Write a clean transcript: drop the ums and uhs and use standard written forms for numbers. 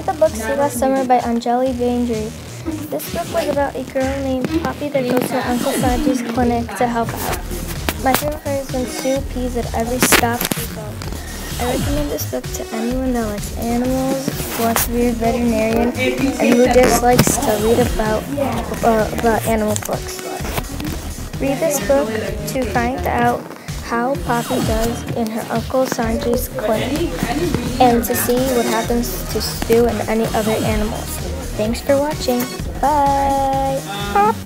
the book Seaglass Summer by Anjali Vandry. This book was about a girl named Poppy that goes to her Uncle Sanji's clinic to help out. My favorite part is when Sue pees at every stop we go. I recommend this book to anyone that likes animals, wants to be a veterinarian, and who just likes to read about animal books. Read this book to find out how Poppy does in her Uncle Sanji's clinic, and to see what happens to Stu and any other animals. Thanks for watching. Bye!